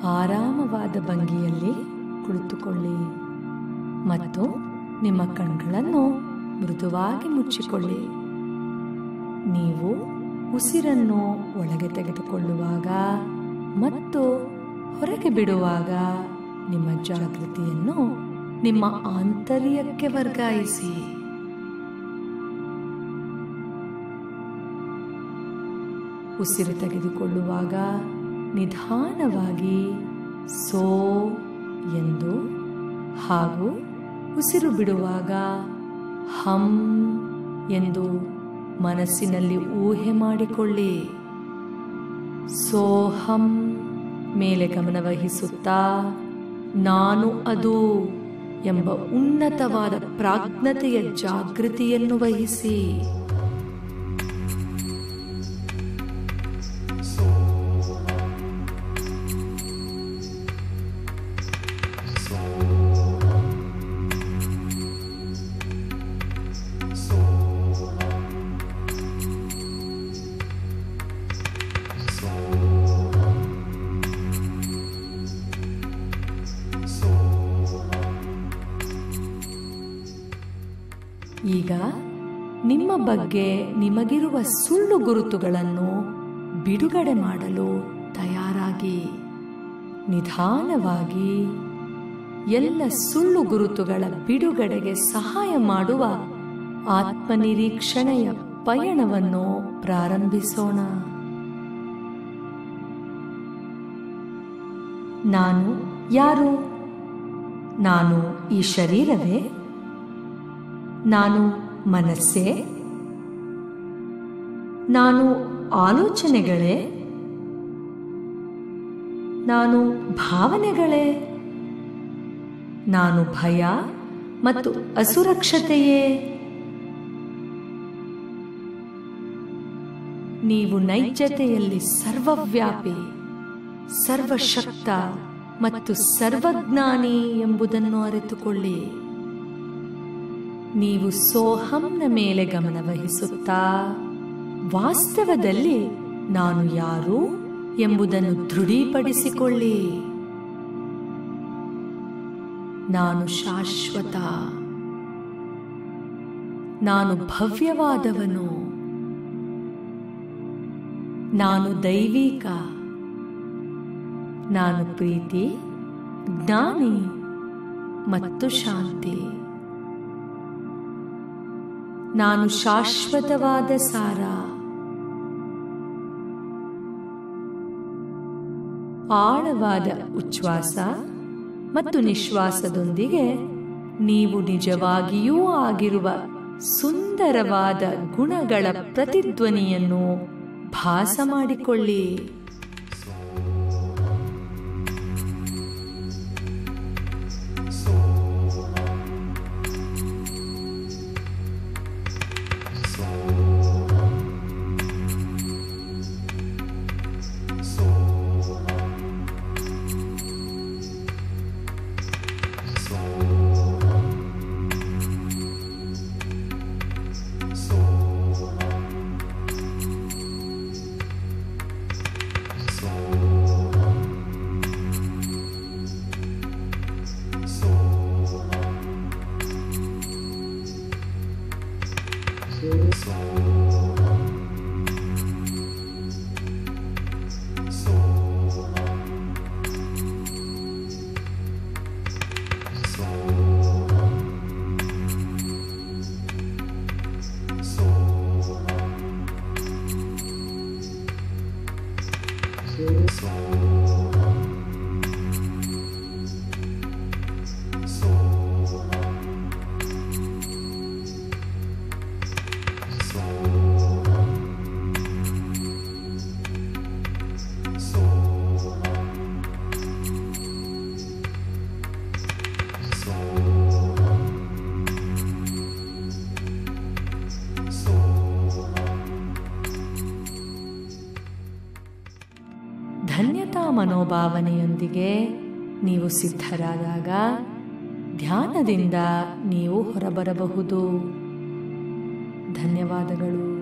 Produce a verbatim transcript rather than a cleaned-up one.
ಆರಾಮವಾದ ಭಂಗಿಯಲ್ಲಿ ಕುಳಿತುಕೊಳ್ಳಿ ಮತ್ತು ನಿಮ್ಮ ಕಣ್ಗಳನ್ನು ಮೃದುವಾಗಿ ಮುಚ್ಚಿಕೊಳ್ಳಿ. ನೀವು ಉಸಿರನ್ನು ಒಳಗೆ ತೆಗೆದುಕೊಳ್ಳುವಾಗ ಮತ್ತು ಹೊರಗೆ ಬಿಡುವಾಗ ನಿಮ್ಮ ಜಾಗೃತಿಯನ್ನು ನಿಮ್ಮ ಆಂತರ್ಯಕ್ಕೆ ವರ್ಗಾಯಿಸಿ. ಉಸಿರು ತೆಗೆದುಕೊಳ್ಳುವಾಗ ನಿಧಾನವಾಗಿ ಸೋ ಎಂದು ಹಾಗೂ ಉಸಿರು ಬಿಡುವಾಗ ಹಂ ಎಂದು ಮನಸ್ಸಿನಲ್ಲಿ ಊಹೆ ಮಾಡಿಕೊಳ್ಳಿ. ಸೋಹಂ ಮೇಲೆ ಗಮನವಹಿಸುತ್ತಾ ನಾನು ಅದು ಎಂಬ ಉನ್ನತವಾದ ಪ್ರಾಜ್ಞತೆಯ ಜಾಗೃತಿಯನ್ನು ವಹಿಸಿ. ಈಗ ನಿಮ್ಮ ಬಗ್ಗೆ ನಿಮಗಿರುವ ಸುಳ್ಳು ಗುರುತುಗಳನ್ನು ಬಿಡುಗಡೆ ಮಾಡಲು ತಯಾರಾಗಿ ನಿಧಾನವಾಗಿ ಎಲ್ಲ ಸುಳ್ಳು ಗುರುತುಗಳ ಬಿಡುಗಡೆಗೆ ಸಹಾಯ ಮಾಡುವ ಆತ್ಮನಿರೀಕ್ಷಣೆಯ ಪಯಣವನ್ನು ಪ್ರಾರಂಭಿಸೋಣ. ನಾನು ಯಾರು? ನಾನು ಈ ಶರೀರವೇ? ನಾನು ಮನಸ್ಸೇ? ನಾನು ಆಲೋಚನೆಗಳೇ? ನಾನು ಭಾವನೆಗಳೇ? ನಾನು ಭಯ ಮತ್ತು ಅಸುರಕ್ಷತೆಯೇ? ನೀವು ನೈಜತೆಯಲ್ಲಿ ಸರ್ವವ್ಯಾಪಿ, ಸರ್ವಶಕ್ತ ಮತ್ತು ಸರ್ವಜ್ಞಾನಿ ಎಂಬುದನ್ನು ಅರಿತುಕೊಳ್ಳಿ. ನೀವು ಸೋಹಂನ ಮೇಲೆ ಗಮನವಹಿಸುತ್ತಾ ವಾಸ್ತವದಲ್ಲಿ ನಾನು ಯಾರು ಎಂಬುದನ್ನು ದೃಢೀಪಡಿಸಿಕೊಳ್ಳಿ. ನಾನು ಶಾಶ್ವತ, ನಾನು ಭವ್ಯವಾದವನು, ನಾನು ದೈವಿಕ, ನಾನು ಪ್ರೀತಿ, ಜ್ಞಾನಿ ಮತ್ತು ಶಾಂತಿ. ನಾನು ಶಾಶ್ವತವಾದ ಸಾರ. ಆಳವಾದ ಉಚ್ಛ್ವಾಸ ಮತ್ತು ನಿಶ್ವಾಸದೊಂದಿಗೆ ನೀವು ನಿಜವಾಗಿಯೂ ಆಗಿರುವ ಸುಂದರವಾದ ಗುಣಗಳ ಪ್ರತಿಧ್ವನಿಯನ್ನು ಭಾಸ ಮಾಡಿಕೊಳ್ಳಿ. ಧನ್ಯತಾ ಮನೋಭಾವನೆಯೊಂದಿಗೆ ನೀವು ಸಿದ್ಧರಾದಾಗ ಧ್ಯಾನದಿಂದ ನೀವು ಹೊರಬರಬಹುದು. ಧನ್ಯವಾದಗಳು.